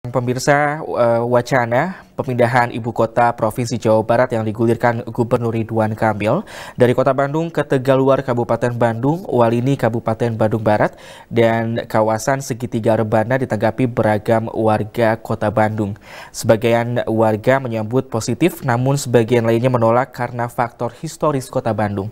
Pemirsa, wacana pemindahan ibu kota Provinsi Jawa Barat yang digulirkan Gubernur Ridwan Kamil dari Kota Bandung ke Tegaluar Kabupaten Bandung, Walini Kabupaten Bandung Barat, dan kawasan segitiga Rebana ditanggapi beragam warga Kota Bandung. Sebagian warga menyambut positif, namun sebagian lainnya menolak karena faktor historis Kota Bandung.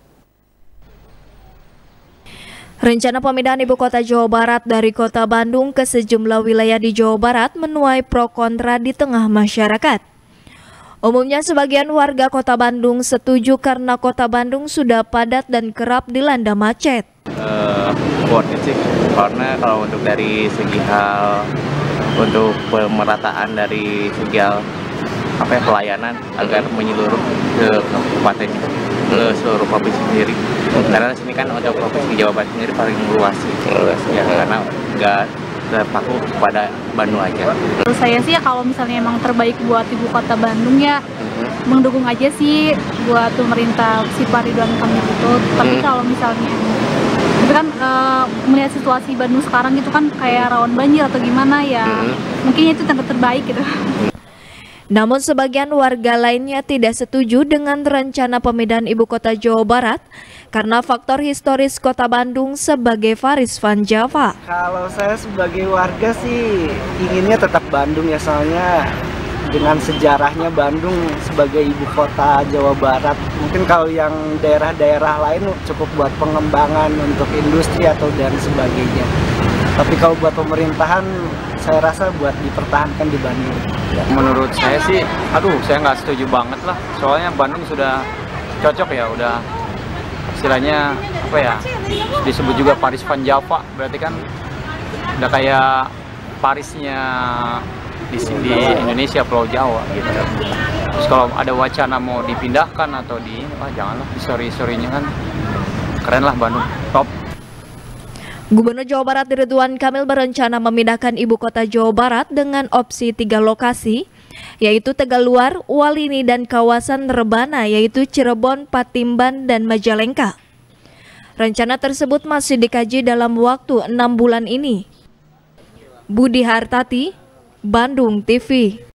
Rencana pemindahan ibu kota Jawa Barat dari kota Bandung ke sejumlah wilayah di Jawa Barat menuai pro kontra di tengah masyarakat. Umumnya sebagian warga kota Bandung setuju karena kota Bandung sudah padat dan kerap dilanda macet. Worth it sih, karena kalau untuk dari segi hal untuk pemerataan dari segi hal pelayanan agar menyeluruh ke kabupaten ke seluruh provinsi sendiri. Karena di sini kan untuk provinsi Jawa Barat sendiri paling luas ya, karena nggak terpaku pada Bandung aja. Menurut saya sih kalau misalnya emang terbaik buat ibu kota Bandung ya mendukung aja sih buat pemerintah si Pak Ridwan Kamil itu. Tapi kalau misalnya kan melihat situasi Bandung sekarang gitu kan kayak rawan banjir atau gimana ya, mungkin itu tempat terbaik gitu. Namun sebagian warga lainnya tidak setuju dengan rencana pemindahan ibu kota Jawa Barat karena faktor historis kota Bandung sebagai Faris Van Java. Kalau saya sebagai warga sih inginnya tetap Bandung ya, soalnya dengan sejarahnya Bandung sebagai ibu kota Jawa Barat. Mungkin kalau yang daerah-daerah lain cukup buat pengembangan untuk industri atau dan sebagainya. Tapi kalau buat pemerintahan saya rasa buat dipertahankan di Bandung. Menurut saya sih, saya nggak setuju banget lah. Soalnya Bandung sudah cocok ya, udah istilahnya disebut juga Paris Van Java. Berarti kan udah kayak Parisnya di Indonesia, Pulau Jawa gitu. Terus kalau ada wacana mau dipindahkan atau janganlah, histori-historinya kan keren lah Bandung, top. Gubernur Jawa Barat Ridwan Kamil berencana memindahkan ibu kota Jawa Barat dengan opsi 3 lokasi, yaitu Tegaluar, Walini, dan kawasan Rebana, yaitu Cirebon, Patimban, dan Majalengka. Rencana tersebut masih dikaji dalam waktu 6 bulan ini. Budi Hartati, Bandung TV.